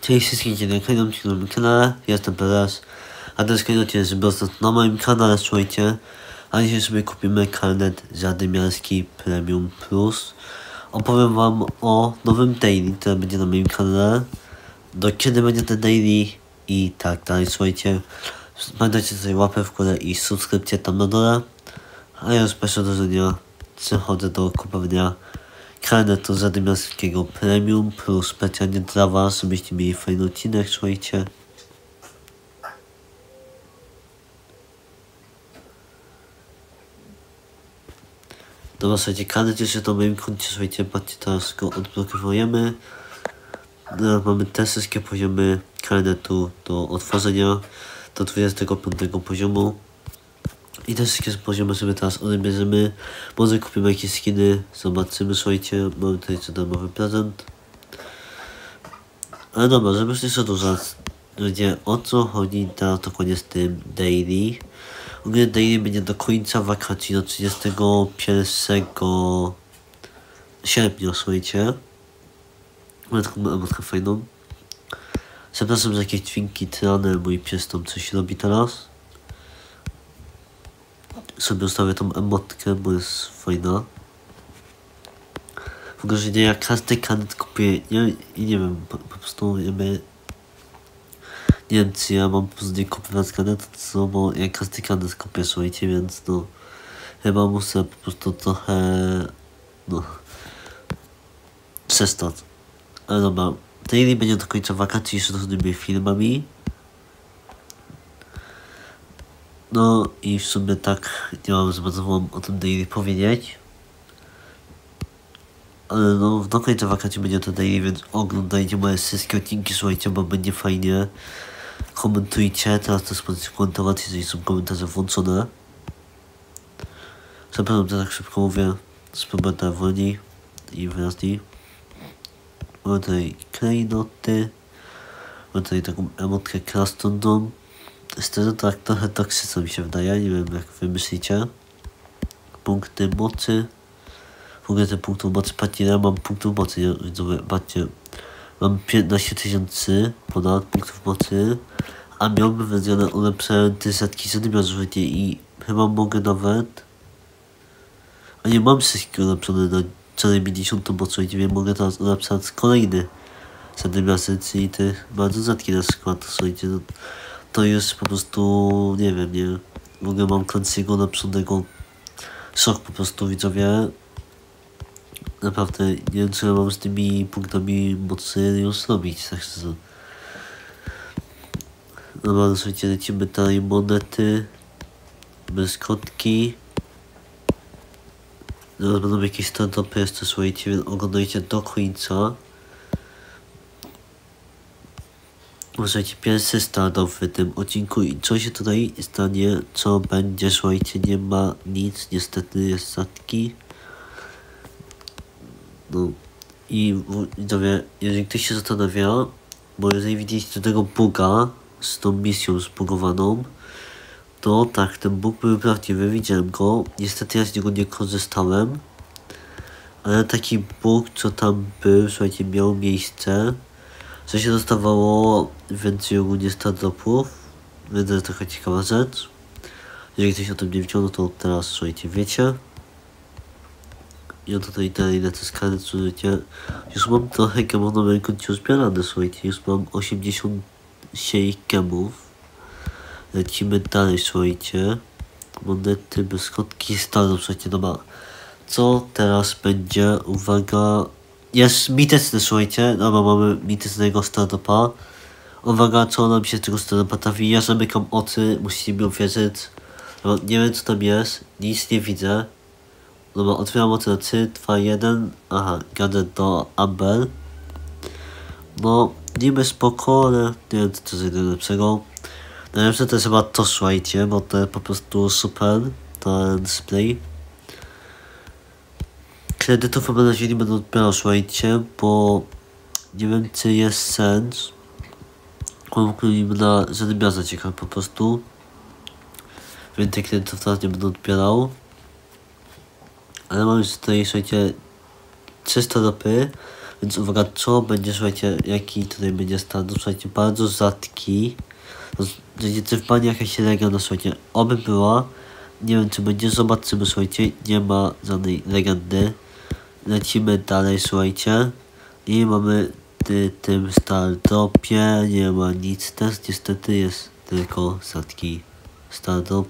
Cześć wszystkim, dzień kolejnym na moim kanale, jestem Perez, a teraz kolejny jest na moim kanale, słuchajcie, a dzisiaj sobie kupimy karnet zadymiarski Premium Plus. Opowiem wam o nowym daily, który będzie na moim kanale, do kiedy będzie ten daily i tak dalej, słuchajcie. Pamiętajcie sobie łapę w górę i subskrypcję tam na dole, a ja już bezpośrednio przechodzę do kupowania karnetu zadymiarskiego Premium Plus specjalnie dla was, żebyście mieli fajny odcinek, słuchajcie. Dobra, słuchajcie, karnet jeszcze na moim koncie, słuchajcie, patrzcie, teraz go odblokowujemy. No, mamy te wszystkie poziomy karnetu do otworzenia do 25 poziomu. I te wszystkie poziomy sobie teraz odbierzemy. Może kupimy jakieś skiny, zobaczymy, słuchajcie. Mamy tutaj co darmowy prezent. Ale dobra, żeby już nie przedłużać, będzie o co chodzi teraz dokładnie z tym daily. Ogólnie daily będzie do końca wakacji, do 31 sierpnia, słuchajcie. Mamy taką emotkę fajną. Zapraszam za jakieś dźwięki trane, mój pies tam coś robi teraz. Sobie ustawię tą emotkę, bo jest fajna. W ogóle, że nie, ja każdy karnet kupię, nie wiem, po prostu jakby... Nie wiem, czy ja mam po prostu nie kupować karnetu, co, bo ja każdy karnet kupię, słuchajcie, więc no... Chyba muszę po prostu trochę... no... przestać. Ale dobra, daily będzie do końca wakacji jeszcze z różnymi filmami. No i w sumie tak, nie mam za bardzo wam o tym daily powiedzieć. Ale no, do końca wakacji będzie to daily, więc oglądajcie moje wszystkie odcinki, słuchajcie, bo będzie fajnie. Komentujcie, teraz to jest komentować, jeżeli są komentarze włączone. Zapraszam, że tak szybko mówię, spróbuję wolniej i wyraźniej. Mamy tutaj klejnoty, mamy tutaj taką emotkę Krastondom. Szczerze tak trochę toksyczna mi się wydaje, nie wiem jak wy myślicie. Punkty mocy. W ogóle te punkty mocy, patrzcie, ja mam punktów mocy, nie? Widzowie, patrzcie. Mam 15 000 ponad punktów mocy, a miałbym wędzione ulepszające setki zadymiarzy i chyba mogę nawet... A nie mam wszystkie ulepszone na całej 50 mocy, więc mogę teraz ulepszać kolejny zadymiarzy, czyli te bardzo rzadkie na skład, słuchajcie. No, to jest po prostu, nie wiem, nie. W ogóle mam Clancy'ego napisanego szok po prostu, widzowie. Naprawdę, nie wiem co ja mam z tymi punktami mocy już robić, tak szczerze. Dobra, słuchajcie, lecimy dalej, monety, błyskotki. Zaraz będą jakieś startupy jeszcze, słuchajcie, więc oglądajcie do końca. Słuchajcie, pierwszy startup w tym odcinku i co się tutaj stanie, co będzie, słuchajcie, nie ma nic, niestety jest rzadki. No i widzowie, jeżeli ktoś się zastanawia, bo jeżeli widzieliście tego buga z tą misją zbugowaną, to tak, ten bug był prawdziwy, widziałem go, niestety ja z niego nie korzystałem, ale taki bug, co tam był, słuchajcie, miał miejsce, że się dostawało więcej ogólnie startupów, więc to jest taka ciekawa rzecz. Jeżeli ktoś o tym nie wiedział, no to teraz, słuchajcie, wiecie. Ja tutaj dalej lecę z karnet, słuchajcie. Już mam trochę gemów na moim koncie zbierane, słuchajcie. Już mam 86 gemów. Lecimy dalej, słuchajcie. Monety, błyskotki, startup, słuchajcie, dobra. Co teraz będzie? Uwaga. Jest mityczny, słuchajcie. Dobra, mamy mitycznego startupa. Uwaga, co nam się z tego startupa trafi. Ja zamykam oczy, musicie mi uwierzyć. Dobra, nie wiem co tam jest, nic nie widzę. Dobra, otwieram oczy na 3, 2, 1. Aha, gadę do Amber. No, niby spoko, ale nie wiem co jest najlepszego. Najlepsze to jest chyba to, słuchajcie, bo to jest po prostu super, ten display. Kredytów chyba na razie nie będę odbierał, słuchajcie, bo nie wiem czy jest sens. Mam na zadymiarza ciekawe po prostu. Więcej kredytów teraz nie będę odbierał. Ale mam już tutaj, słuchajcie, 300 ropy. Więc uwaga, co będzie, słuchajcie, jaki tutaj będzie stan, słuchajcie, bardzo rzadki. Będzie cyfranie jakaś legenda, słuchajcie, oby była. Nie wiem, czy będzie, zobaczymy, słuchajcie, nie ma żadnej legendy. Lecimy dalej, słuchajcie. I mamy tym Stardropie, nie ma nic, też niestety jest tylko rzadki Stardrop.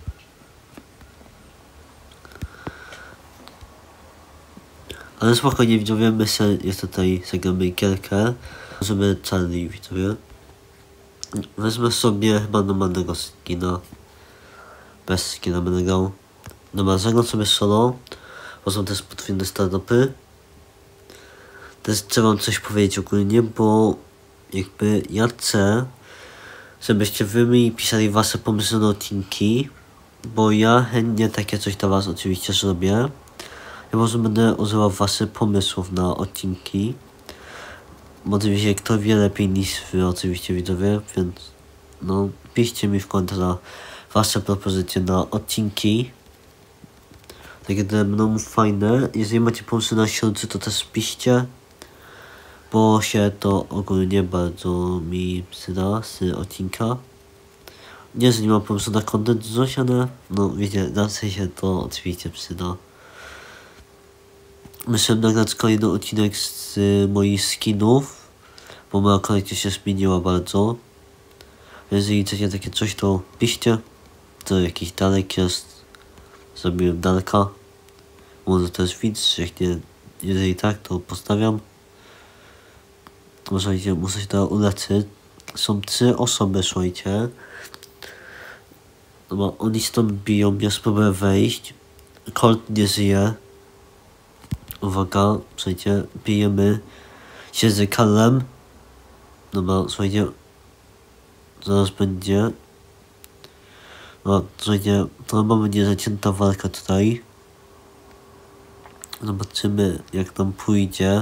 Ale spokojnie, widzowie, myślę, jest tutaj zagramy gierkę. Możemy Charlie, widzowie. Wezmę sobie chyba normalnego skina. Bez skina będę grał. Dobra, zagram sobie solo. Bo są też potwierdzone Stardropy. Też chcę wam coś powiedzieć ogólnie, bo jakby ja chcę, żebyście wy mi pisali wasze pomysły na odcinki. Bo ja chętnie takie coś dla was oczywiście zrobię. Ja może będę używał waszych pomysłów na odcinki. Bo oczywiście kto wie lepiej niż wy oczywiście widzowie, więc no piszcie mi w komentarzach wasze propozycje na odcinki. Takie będą fajne. Jeżeli macie pomysły na środcy, to też piszcie. Bo się to ogólnie bardzo mi przyda z odcinka. Nie, że nie mam pomysłu na content coś, ale no wiecie, zawsze się to oczywiście przyda. Myślę nagrać kolejny odcinek z moich skinów, bo moja kolekcja się zmieniła bardzo. Jeżeli chcecie takie coś, to piszcie. To jakiś dalek jest. Zrobiłem daleka. Może też widz, jak nie, jeżeli tak, to postawiam. Słuchajcie, muszę się to uleczyć. Są 3 osoby, słuchajcie. No, oni stąd biją, ja spróbuję wejść. Colt nie żyje. Uwaga, słuchajcie, bijemy się z Karlem. Dobra, słuchajcie. Zaraz będzie. No, słuchajcie, to chyba będzie zacięta walka tutaj. Zobaczymy, jak tam pójdzie.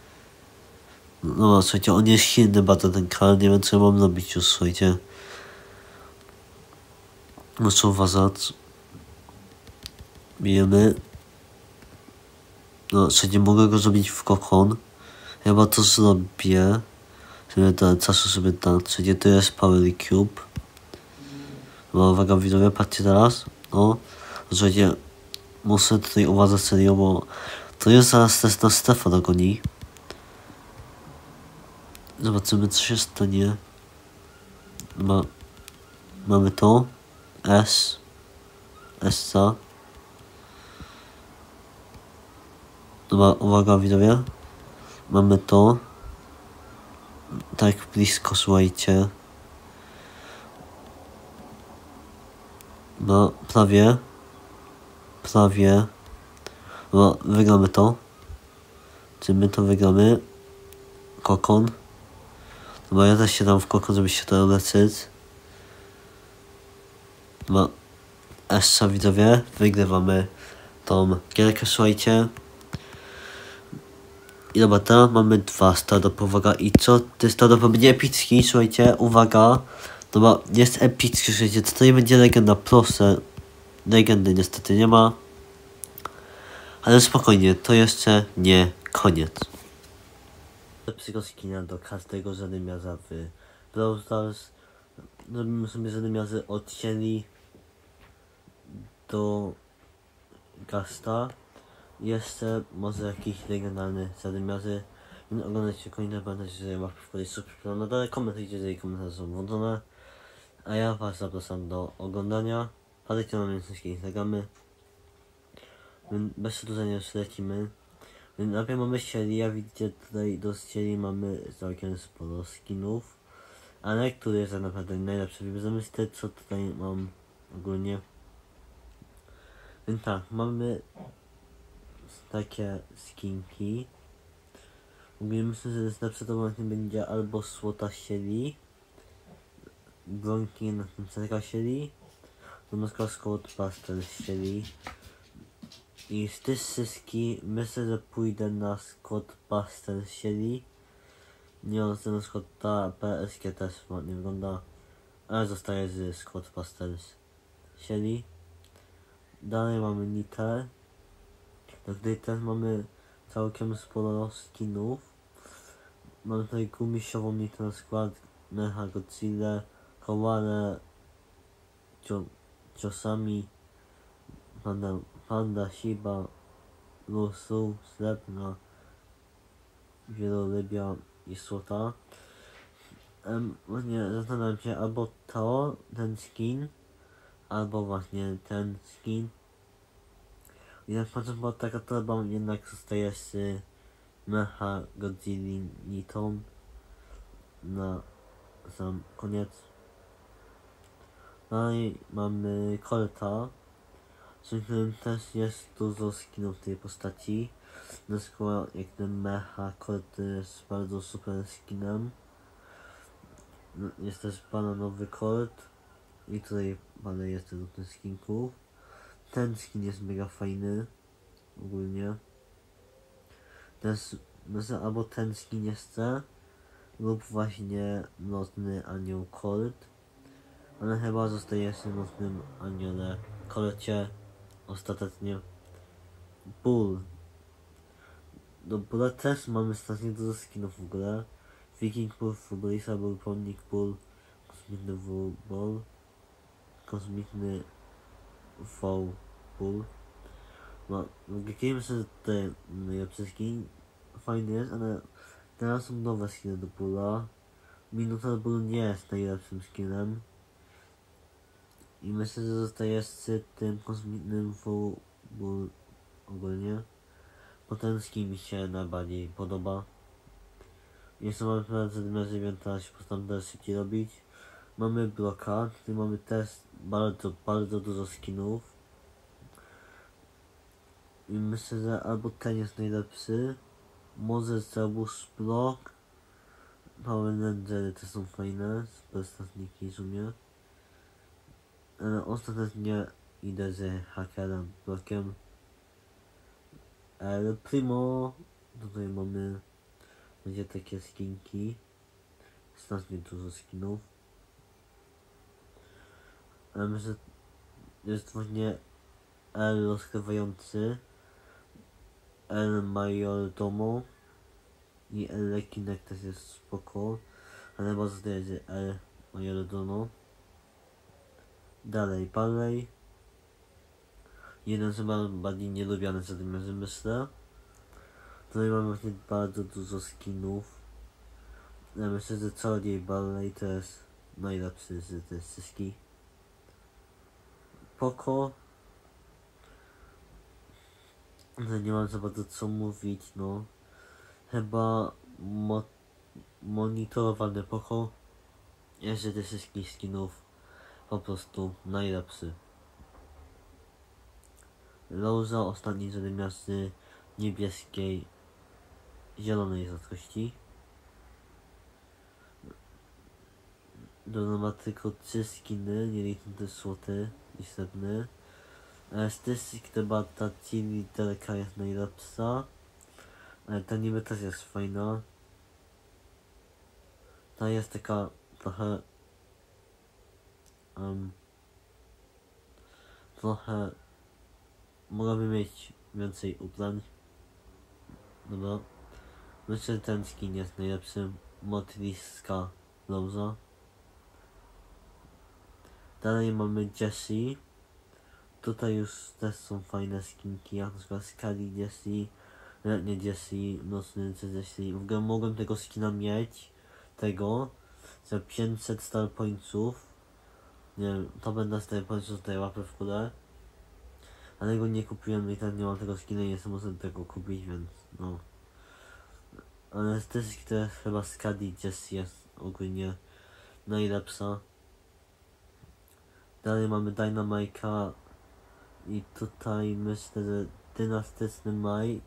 No, słuchajcie, on jest silny bardzo, ten Karl. Nie wiem, co ja mam robić już, słuchajcie. Muszę uważać. Bijemy. No, słuchajcie, mogę go zrobić w kokon. Chyba to zrobię. Sobie dać czasu sobie dać. Słuchajcie, to jest Power Cube. No, uwaga, widzowie, patrzcie teraz. No, słuchajcie, muszę tutaj uważać serio, bo to jest zaraz test na Stefa dogoni. Zobaczymy, co się stanie. Mamy to. Essa. Dobra, uwaga, widzowie. Mamy to. Tak blisko, słuchajcie. No, prawie. No, wygramy to. Czy my to wygramy? Kokon. Dobra, ja też się dam w kokon, żeby się to uleczyć. No, Essa, widzowie. Wygrywamy tą gierkę, słuchajcie. I dobra, teraz mamy 2 Stardropy, uwaga, i co? Te Stardropy będzie epicki, słuchajcie, uwaga. Dobra, jest epicki, słuchajcie, to nie będzie legenda, proszę. Legendy niestety nie ma. Ale spokojnie, to jeszcze nie koniec. Lepszego skina do każdego zadymiarza w Brawl Stars. Zrobimy sobie zadymiarzy od Shelly do Gasta. Jeszcze może jakiś legendarny zadymiarzy. Więc oglądajcie kolejne, pamiętajcie, że łapki w górę, subskrypcję na dole, komentujcie, jeżeli komentarze są włączone. A ja was zapraszam do oglądania. Padajcie na mnie wszystkie Instagramy. Bez przedłużenia już lecimy. Więc najpierw mamy Shelly, jak widzicie tutaj do Shelly mamy całkiem sporo skinów. Ale który jest tak naprawdę najlepszy? Wybierzemy z te, co tutaj mam ogólnie. Więc tak, mamy takie skinki. Ogólnie myślę, że lepsze to właśnie będzie albo Słota Shelly, Bronki na tym Cerka Shelly, Donoska Scott Pastel Shelly. I z tych wszystkich myślę, że pójdę na Scott Pastel Shelly. Nie on ten Scotta PSK też ładnie wygląda, ale zostaje z Scott Pastel Shelly. Dalej mamy Nitę. Tutaj też mamy całkiem sporo skinów. Mamy tutaj gumisiową Nitro Squad, Mecha Godzilla, Koale, Ciosami, Panda, Shiba, Lusu, Srebrna, Wielolybia i Słota. Właśnie zastanawiam się, albo ten skin, albo właśnie ten skin. I jak patrzę, bo taka torba jednak zostaje z Mecha Godzilla Nitą na sam koniec. Dalej mamy Colta, w którym też jest dużo skinów tej postaci. Na przykład jak ten Mecha Colt jest bardzo super skinem. Jest też bananowy Colt i tutaj parę jest różnych skinków. Ten skin jest mega fajny ogólnie. Też albo ten skin jeszcze lub właśnie nocny anioł Colt. Ale chyba zostaje się nocnym aniole Colcie ostatecznie. Bull. Do Bulla też mamy strasznie dużo skinów w ogóle. Viking Bull, Futbolista Bull, Pomnik Bull, Kosmitny Bull, Kosmitny V Bull. No, game myślę, że te najlepsze skin fajny jest, ale teraz są nowe skiny do Bulla. Minotaur Bull nie jest najlepszym skinem. I myślę, że zostaje z tym kosmitnym V Bull ogólnie. Bo ten skin mi się najbardziej podoba. Jeszcze mamy pewne dziewiąta się postaram szybciej robić. Mamy bloka, tutaj mamy też bardzo dużo skinów. I myślę, że albo ten jest najlepszy. Może Zeus blok. Power Rangery też są fajne, super statniki w sumie. Ale ostatecznie idę z hakerem blokiem. El Primo. Tutaj mamy będzie takie skinki. Strasznie dużo skinów. Ale myślę, że jest właśnie El rozkrywający, El Majordomo i El Rekinek też jest spoko. Ale chyba zostaje, że El Majordomo. Dalej Barley. Jeden z bardziej nielubiany zadymiarzy myślę. Tutaj mamy właśnie bardzo dużo skinów. Ja myślę, że Czarodziej Barley to jest najlepszy z tych wszystkich. Poco. Nie mam za bardzo co mówić, no. Chyba monitorowany Poco jest z tych wszystkich skinów po prostu najlepszy. Rosa, ostatni zadymiarzy niebieskiej, zielonej rzadkości. Ma tylko 3 skiny, nie licząc te złoty i srebrny. Z tych chyba ta literka jest najlepsza. Ale ta niby też jest fajna. Ta jest taka trochę mogłaby mieć więcej ubrań. Dobra. Myślę, że ten skin jest najlepszym. Motriska Rosa. Dalej mamy Jessie. Tutaj już też są fajne skinki, jak na przykład Skali Jessie, letnie Jessie, nocny Jessie. W ogóle mogłem tego skina mieć, za 500 star pointsów. Nie wiem, to będę star pointsów tutaj łapę w górę. Ale go nie kupiłem i tak nie mam tego skina i nie muszę tego kupić, więc no. Ale z tych skiny chyba Skali Jessie jest ogólnie najlepsza. Dalej mamy Dynamite'a i tutaj myślę, że dynastyczny Mike.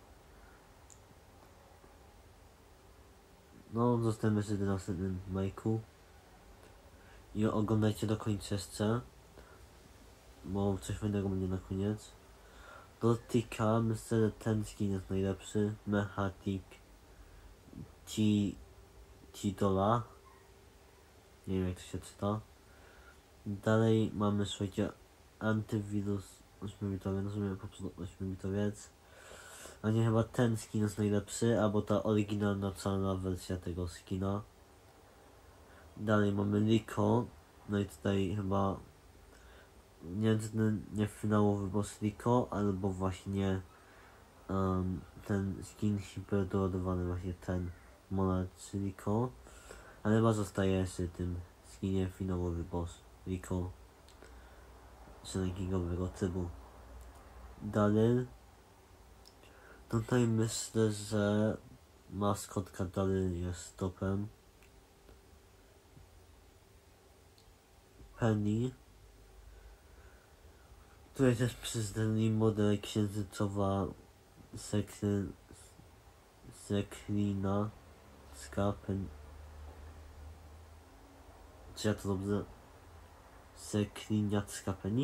No, zostajemy przy dynastycznym Mike'u. I oglądajcie do końca jeszcze, bo coś fajnego będzie na koniec. Do Tika myślę, że ten skin jest najlepszy. Mechatik Dola. Nie wiem jak to się czyta. Dalej mamy, słuchajcie, antywirus 8-bitowy, nazwijmy po prostu 8-bitowiec. A nie, chyba ten skin jest najlepszy, albo ta oryginalna czarna wersja tego skina. Dalej mamy Rico. No i tutaj chyba nie finałowy boss Rico, albo właśnie ten skin hiperdoładowany, właśnie ten Monarch Rico. Ale chyba zostaje jeszcze tym skinie finałowy boss Rico z rankingowego trybu. Dalej tutaj myślę, że maskotka dalej jest topem. Penny, tutaj też przyznali model księżycowa Seklina Skapen. Czy ja to dobrze? Sekliniacka Penny?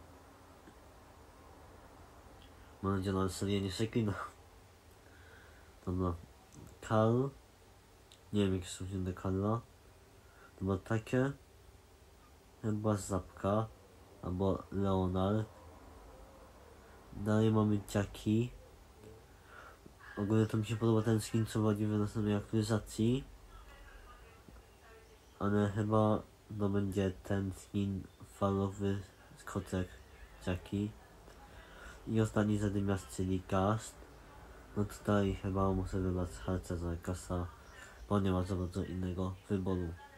Mam nadzieję, że seria nie Seklina. Dobra. Karl. Nie wiem, jak się do Karla. To było takie. Chyba Zapka. Albo Leonard. Dalej mamy Jackie. Ogólnie to mi się podoba ten skin, co wchodzi w następnej aktualizacji. Ale chyba to będzie ten skin falowy z kotek Jackie. I ostatni zadymiast, czyli Gast. No tutaj chyba muszę wybrać Harceza Gasta, bo nie ma za bardzo innego wyboru.